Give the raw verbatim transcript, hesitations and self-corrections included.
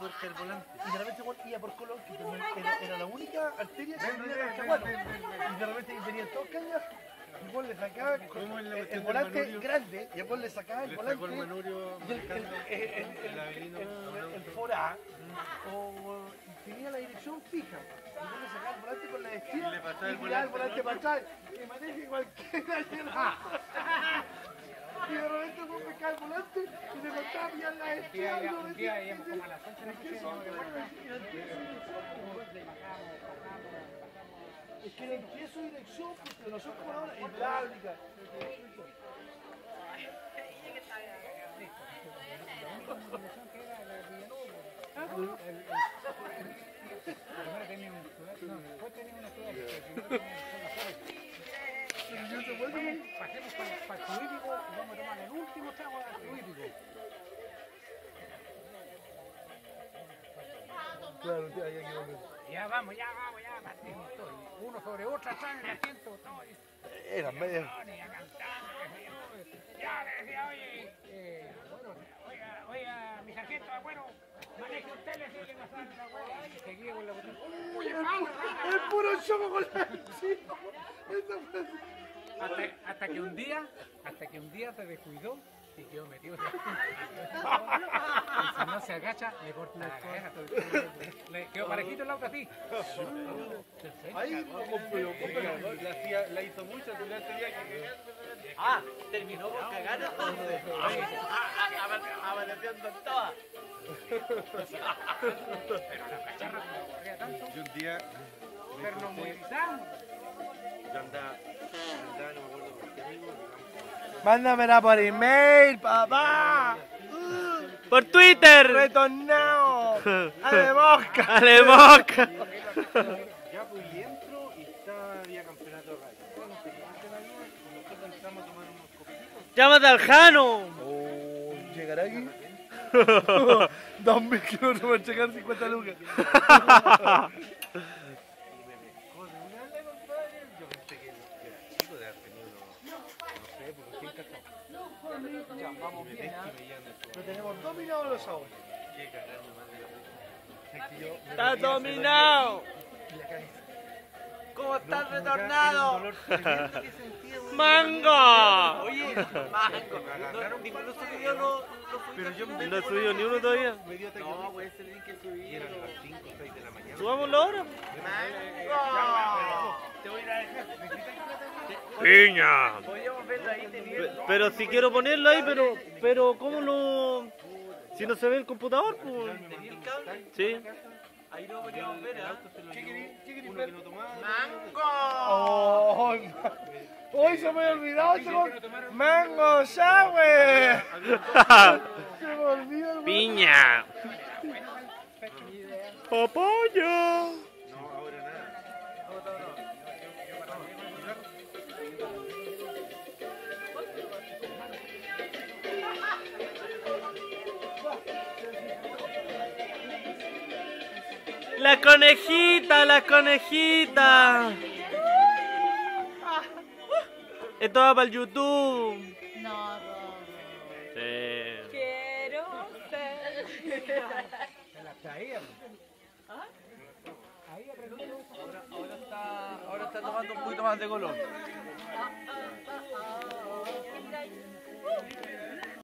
tuerca del volante. Y de repente igual iba por Colón, que era, era la única arteria que tenía el Chaguano. Y de repente tenía dos cañas, igual le sacaba el, el, el volante grande, y igual le sacaba el volante el manurio, y el, el, el, el, el, el forá, o tenía la dirección fija. Y yo le sacaba el volante con la vestida y le pasaba el volante, el volante para atrás. Y me dije cualquiera. Y de repente no me cae el volante y me contaba pillar la vestida. Un día íbamos como a las once de la noche. Es que le empiezo dirección, porque nosotros como ahora, hidráulica. Primero tenía un estudiante, no, después tenía un estudiante. Pasemos para el fluídico y vamos a tomar el último trago al fluídico. Claro, ya, ya quedó. Ya vamos, ya vamos, ya partimos todo. Uno sobre otro, atrás en el asiento, todo. Era medio. Ya cantando, ya le decía, oye, eh, bueno, oiga, oiga, mi sargento, bueno, maneje usted, le sigue pasando la hueá. Y seguía con la botella. ¡Uy, el puro choco con la encima! Hasta, hasta que un día, hasta que un día se descuidó y quedó metido. Y si no se agacha, le corta la cabeza. Le quedó parejito el auto así. Ahí la, la hizo mucho, tú le tenía que... Ah, terminó por cagar entonces. Amaneciendo en todas. Pero la cacharra no corría tanto. Yo un día... Pero nos movilizamos. Yo andaba, andaba, no me acuerdo por qué amigo, mándamela por email, papá. Por Twitter. Retornado. Ale mosca. Ale mosca. ya pues y entro y estaba, había campeonato de rally. Bueno, se levanta la luz y nosotros entramos a tomar unos copitos. Llámate al Jano. Oh, ¿llegará aquí? Dos mil kilómetros para checar cincuenta lucas. Ya, vamos bien, ¿eh? Lo tenemos dominados los sabores. Qué cagando, madre. Está dominado. ¿Cómo estás retornado? ¡Mango! Oye, mango. No, ninguno subió los Pero yo me No he subido ni uno todavía. me dio ataque. No, pues ese link que subí. Y eran las cinco o seis de la mañana. Subámoslo ahora. ¡Mango! Te voy a ir a dejar. Piña. Podríamos verlo ahí teniendo. Pero si quiero ponerlo ahí, pero pero ¿cómo lo...? Si no se ve el computador, pues... ¿Tenía el cable? Sí. Ahí lo podríamos ver, ¿eh? ¿Qué querés ver? ¡Mango! Oh, hoy se me había olvidado, chaval. Mango shower. Se me olvida el Piña. Papaya. No, ahora nada. La conejita, la conejita. Esto va para el YouTube. No, no. Sí. Quiero ser. Se la traía. Ahí aprendió. Ahora, ahora, está, ahora está tomando un poquito más de color.